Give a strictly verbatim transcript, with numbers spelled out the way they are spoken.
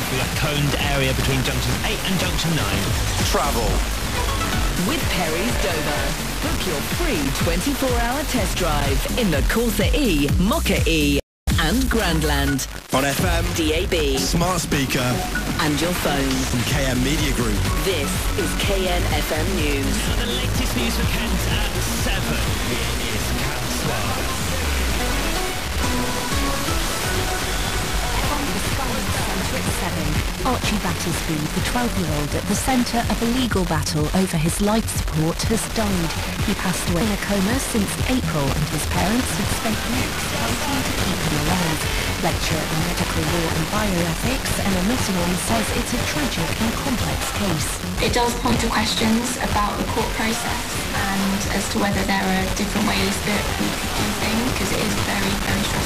with a coned area between junction eight and junction nine. Travel with Perry's Dover. Book your free twenty-four hour test drive in the Corsa E, Mocha E and Grandland. On F M, D A B, smart speaker and your phone. From K M Media Group. This is K N F M News. Now the latest news for Kent at seven. Here is Kat Suarez. At seven, Archie Battersby, the twelve-year-old at the centre of a legal battle over his life support, has died. He passed away in a coma since April, and his parents had spent weeks fighting to keep him alive. Lecturer in medical law and bioethics, Emma Nottingham, says it's a tragic and complex case. It does point to questions about the court process and as to whether there are different ways that we could do things, because it is very, very stressful.